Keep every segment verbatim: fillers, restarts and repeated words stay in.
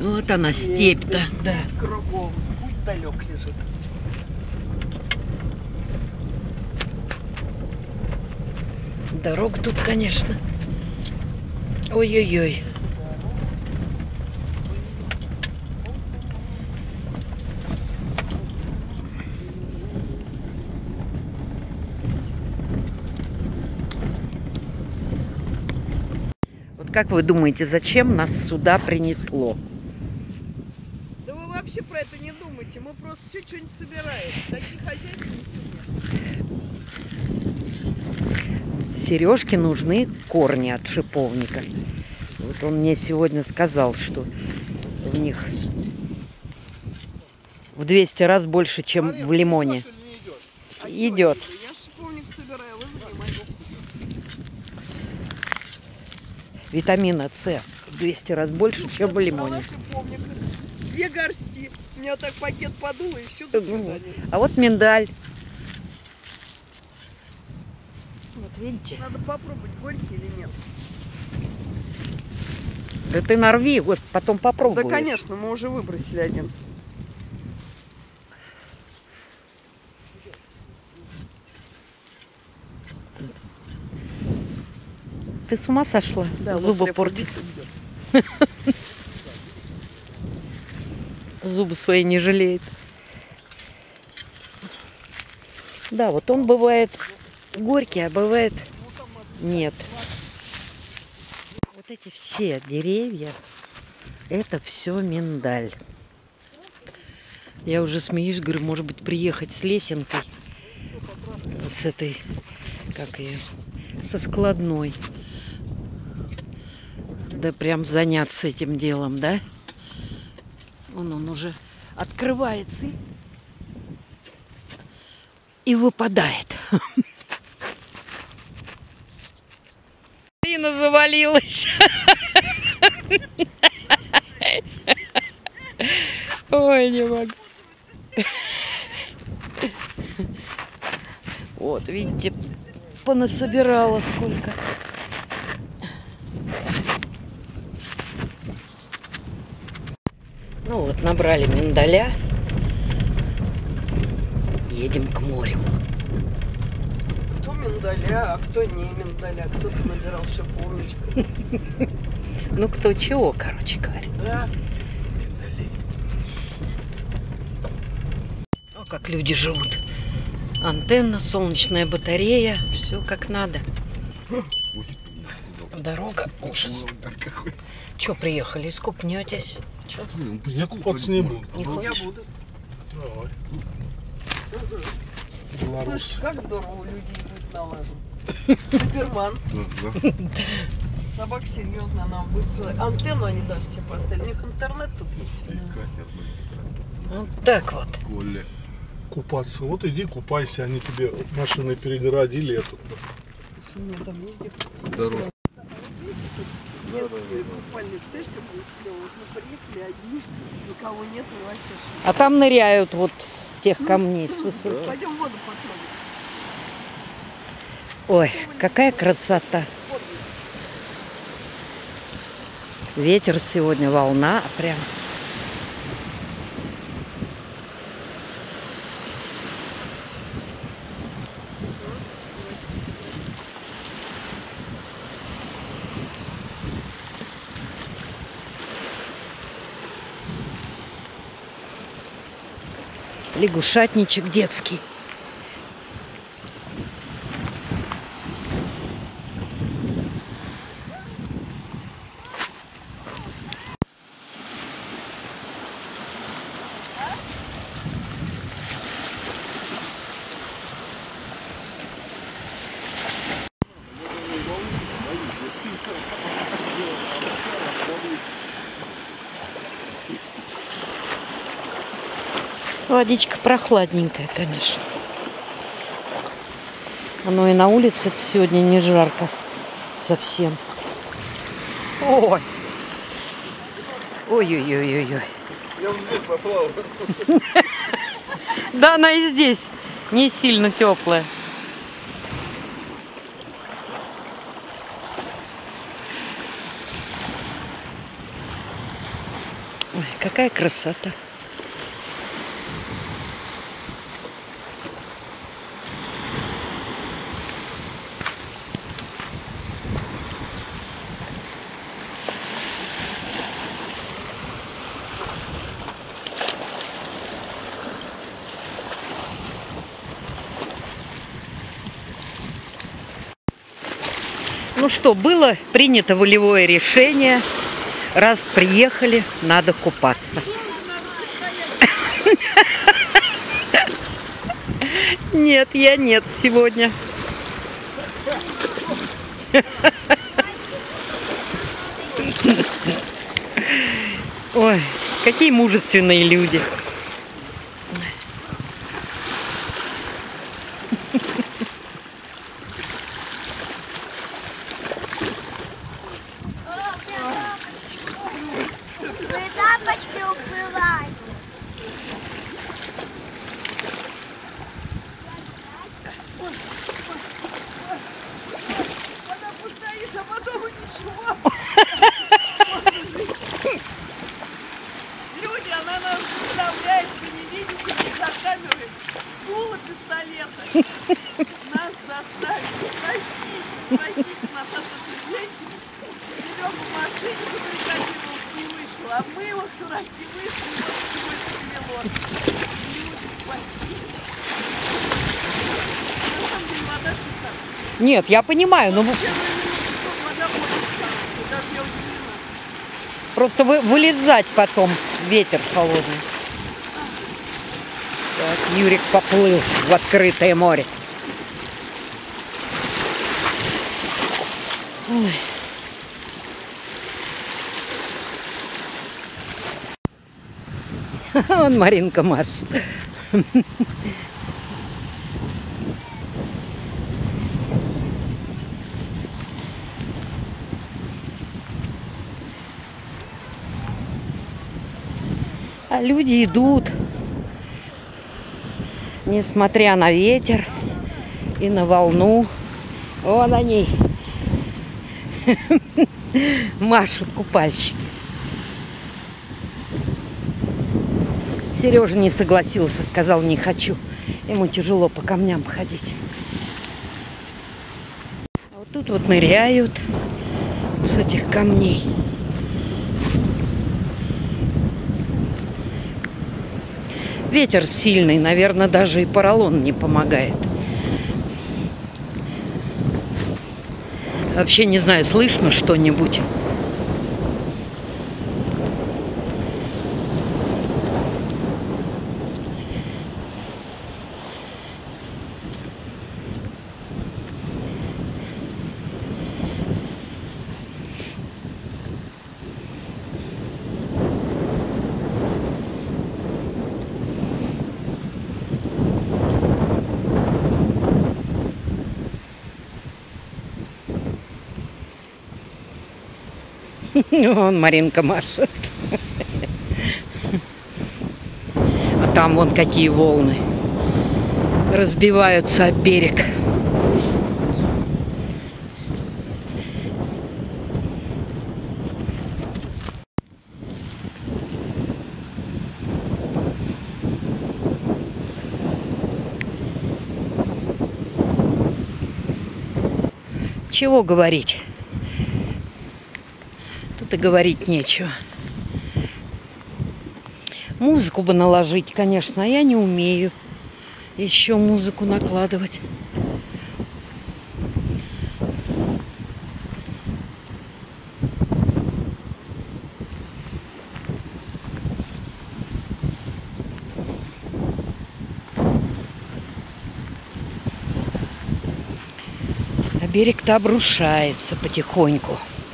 Вот она, степь-то, да. Кругом. Путь далек лежит. Дорога тут, конечно. Ой-ой-ой. Вот как вы думаете, зачем нас сюда принесло? Да вы вообще про это не думайте. Мы просто все что-нибудь собираем. Такие хозяйственные. Сережке нужны корни от шиповника. Вот он мне сегодня сказал, что в них в двести раз больше, чем Мария, в лимоне. А Идет. Я шиповник собираю, вы занимаетесь. Витамина С в двести раз больше, Ну, чем в лимоне. Шиповник. Две горсти. У меня так пакет подуло и все, до свидания. А вот миндаль. Вот видите? Надо попробовать, горький или нет. Да ты нарви, гость, потом попробуй. Да, конечно, мы уже выбросили один. Ты с ума сошла? Да, Зубы вот портит. Зубы свои не жалеет. Да, вот он бывает горький, а бывает нет. Вот эти все деревья, это все миндаль. Я уже смеюсь, говорю, может быть, приехать с лесенкой, с этой, как ее, со складной. Да прям заняться этим делом, да? Он, он уже открывается и, и выпадает. Марина завалилась. Ой, не могу. Вот, видите, понасобирала сколько. Ну вот, набрали миндаля. Едем к морю. Кто миндаля, а кто не миндаля. Кто-то набирал шиповничка. Ну, кто чего, короче говоря. Да. О, как люди живут. Антенна, солнечная батарея, все как надо. Дорога, ужас. Че, приехали, искупнетесь? Чё? Я купаться не буду. Не Я хочешь? буду. Давай. Слушай, как здорово у людей быть налажен. Суперман. Собака серьезно нам выстроила. Антенну они даже себе поставили. У них интернет тут есть. Вот так вот. Купаться. Вот иди купайся, они тебе машины перегородили эту. Нет, там везде. Дорога. Детские купальные, представляешь, как здесь клево. Вот мы приехали одни, никого нет, и вообще шик. А там ныряют вот с тех камней, с высоких. Пойдем воду потрогать. Ой, какая красота. Ветер сегодня, волна прям. Лягушатничек детский. Водичка прохладненькая, конечно. Оно и на улице сегодня не жарко совсем. Ой. Ой-ой-ой-ой-ой. Я вот здесь поплавал. Да, она и здесь не сильно теплая. Ой. какая красота. Ну что, было принято волевое решение. Раз приехали, надо купаться. Нет, я нет сегодня. Ой, какие мужественные люди. Тапочки уплывают. Когда постоишь, а потом и ничего. Люди, она нас заставляет, вы не видите, не за камерой. Дуло пистолета. Нас заставили. Спасите, спасите нас от этой женщины. Берем в машине, забаррикадировался, не вышел. А мы его, дураки, вышли, вот чего это привело. Люди, спасите. На самом деле вода шикарная. Нет, я понимаю, но Первые минуты вода очень хорошая, даже я удивлена. просто вы, вылезать потом ветер холодный. Так, Юрик поплыл в открытое море. Ой. Вон Маринка машет. А люди идут, несмотря на ветер и на волну. Вон они машут купальщики. Сережа не согласился, сказал, не хочу. Ему тяжело по камням ходить. А вот тут вот ныряют с этих камней. Ветер сильный, наверное, даже и поролон не помогает. Вообще не знаю, слышно что-нибудь. Вон Маринка машет. А там вон какие волны разбиваются об берег. Чего говорить? Тут и говорить нечего. Музыку бы наложить, конечно, а я не умею еще музыку накладывать. А берег-то обрушается потихоньку.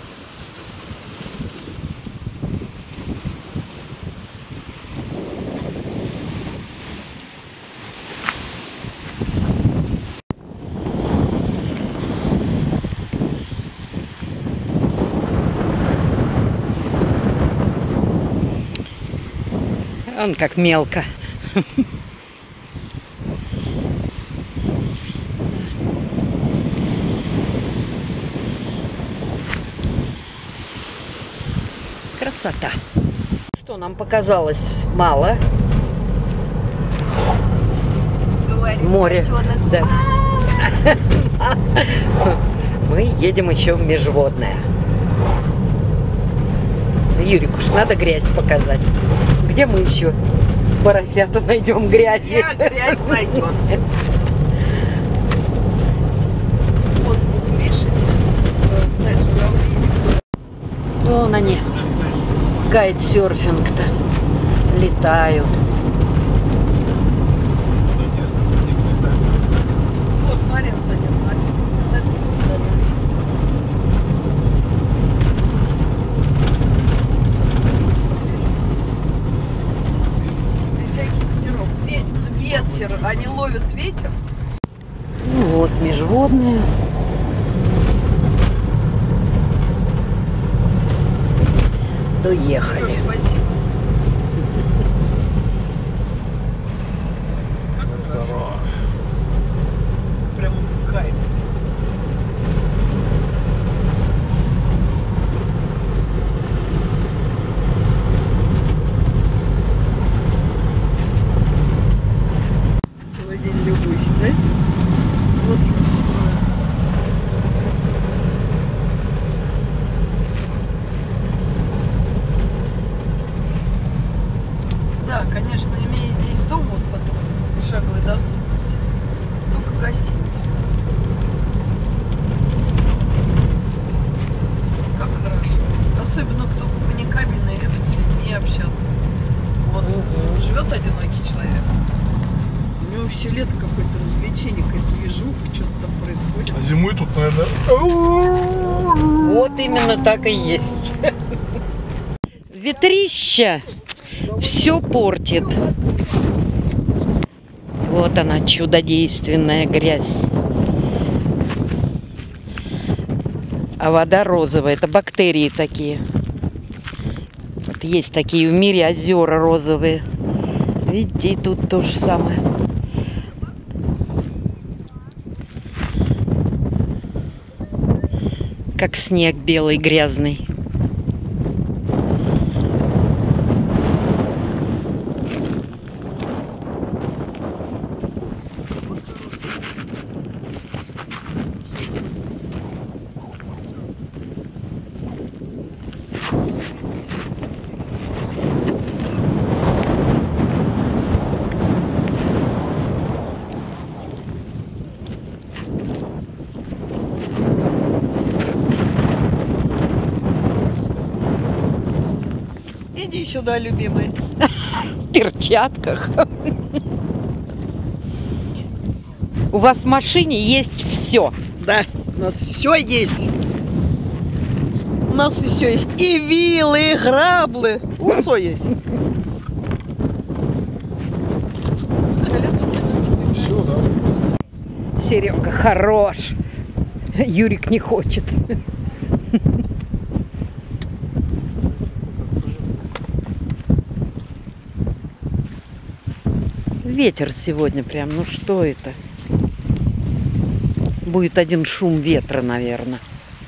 Он как мелко. Красота. Что что, нам показалось мало. Говорит, Море. котенок. Да. Мы едем еще в межводное. Юрику ж надо грязь показать. Где мы еще поросята найдем грязь? Я грязь найдет. Вон, видишь, эти, знаешь, журавли. Вон они, кайтсерфинг-то, летают. Вот, смотри, вот они отсюда. Всякий ветерок. Ве- Ветер, они ловят ветер. Ну вот, межводная. Доехали. Серёж, спасибо. Здорово. Прям кайф. Целый день любуюсь, да? Вот что. Да, конечно, имея здесь дом вот в этом шаговой доступности, только гостиницу. Как хорошо. Особенно кто коммуникабельный и любит с людьми общаться. Вот Мгм. живет одинокий человек. У него все лето какое-то развлечение, какая-то движуха, что-то там происходит. А зимой тут, наверное... Вот именно так и есть. Ветрища все портит. Вот она, чудодейственная грязь. А вода розовая. Это бактерии такие. Вот есть такие в мире озера розовые. Видите, и тут то же самое. Как снег белый, грязный. Иди сюда, любимый. В перчатках. У вас в машине есть все. Да, у нас все есть. У нас все есть. И вилы, и граблы. Все есть. Все, да. Серега хорош. Юрик не хочет. Ветер сегодня прям, ну что это? Будет один шум ветра, наверное.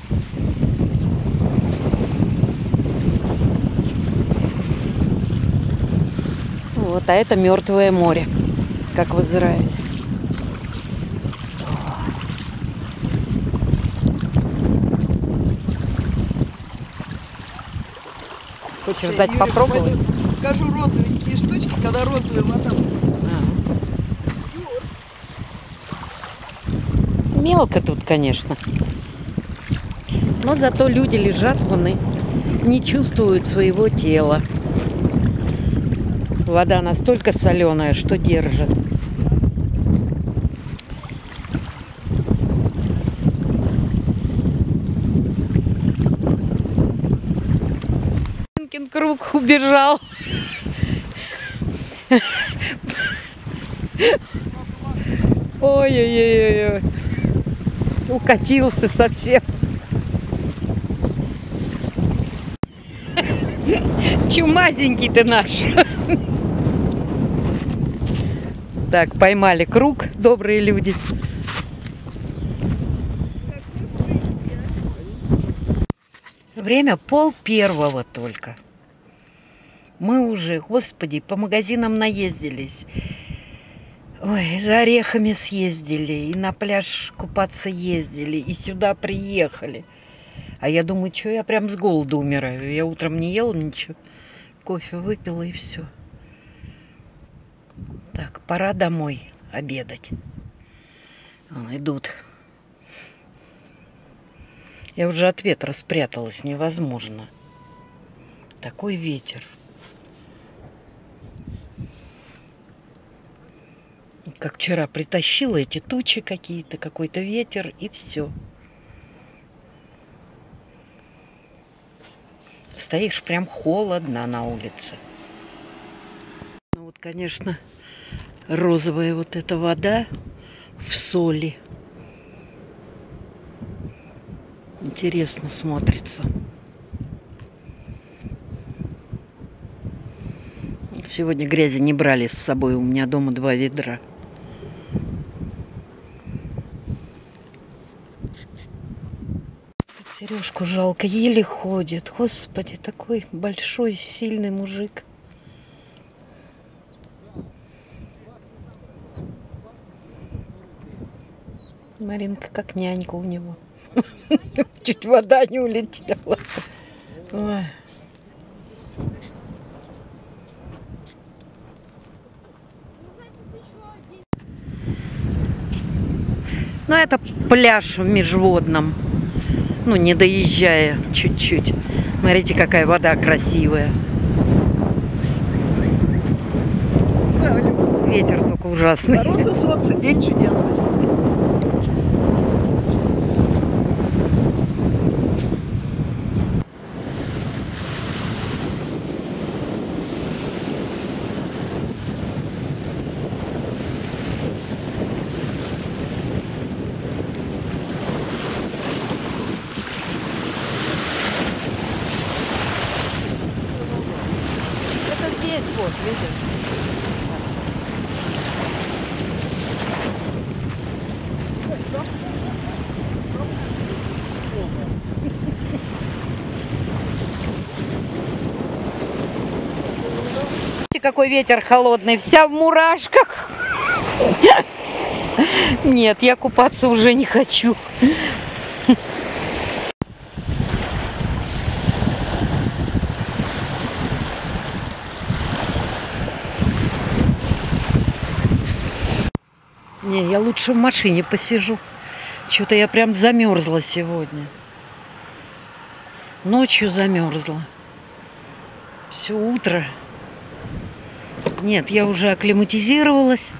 Вот, а это Мертвое море, как в Израиле. Хочешь дать Юрик, попробовать? пойду покажу розовенькие штучки, когда розовая вода. Мелко тут, конечно. Но зато люди лежат, вон и не чувствуют своего тела. Вода настолько соленая, что держит. Круг убежал. Ой-ой-ой-ой. Укатился совсем. Чумазенький ты наш. Так, поймали круг, добрые люди. Время пол первого только. Мы уже, господи, по магазинам наездились. Ой, за орехами съездили, и на пляж купаться ездили, и сюда приехали. А я думаю, что я прям с голоду умираю. Я утром не ела ничего, кофе выпила и все. Так, пора домой обедать. Вон, идут. Я уже от ветра спряталась, невозможно. Такой ветер. Как вчера притащила эти тучи какие-то, какой-то ветер, и все. Стоишь, прям холодно на улице. Ну вот, конечно, розовая вот эта вода в соли. Интересно смотрится. Сегодня грязи не брали с собой, у меня дома два ведра. Сережку жалко, еле ходит. Господи, такой большой, сильный мужик. Маринка как нянька у него. Чуть вода не улетела. Ой. Ну, это пляж в Межводном. Ну, не доезжая чуть-чуть. Смотрите, какая вода красивая. Ветер только ужасный. Мороз и солнце, день чудесный. Вот, видишь? Видите, какой ветер холодный, вся в мурашках. Нет, я купаться уже не хочу. Не, я лучше в машине посижу. Что-то я прям замерзла сегодня. Ночью замерзла. Все утро. Нет, я уже акклиматизировалась.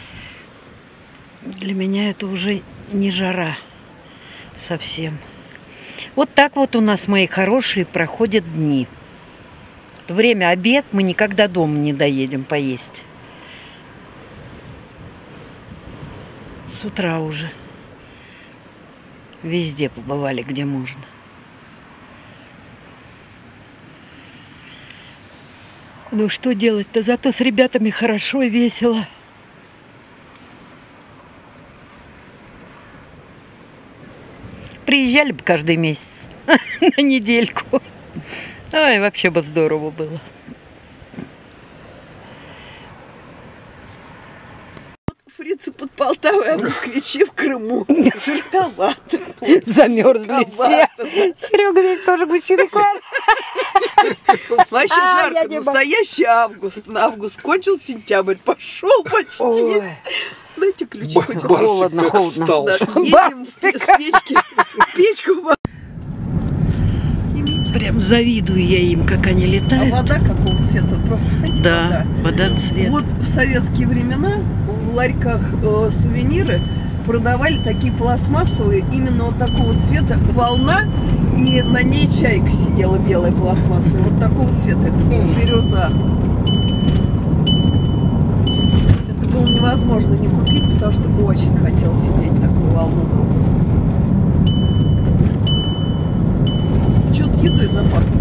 Для меня это уже не жара совсем. Вот так вот у нас, мои хорошие, проходят дни. Время обед, мы никогда дома не доедем поесть. С утра уже. Везде побывали, где можно. Ну что делать-то? Зато с ребятами хорошо и весело. Приезжали бы каждый месяц на недельку. Ой, вообще бы здорово было. Фрицы под Полтавой, а москвичи в Крыму. Жарковато. Замерзли все. Серега весь тоже гусиный клан. Вообще А, я жарко. не Настоящий август. На август кончил, сентябрь пошел почти. Ой. Дайте ключи Бар- хоть. Барсик Холодно, как холодно. встал. Да, едем с печки. Печку. Прям завидую я им, как они А летают. вода какого цвета? Просто посмотрите, Да, вода. вода цвет. Вот в советские времена в ларьках э, сувениры продавали такие пластмассовые, именно вот такого цвета, волна, и на ней чайка сидела белая пластмассовая. Вот такого цвета, это была бирюза. Это было невозможно не купить, потому что очень хотелось иметь такую волну. Что-то едой запахло.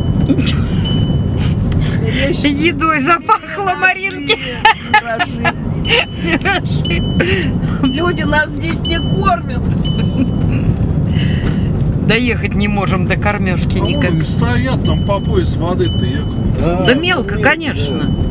Едой запахло, Маринки. Люди нас здесь не кормят. доехать не можем до кормежки А вон никак. они стоят, там по пояс воды-то ехал. Да мелко, конечно.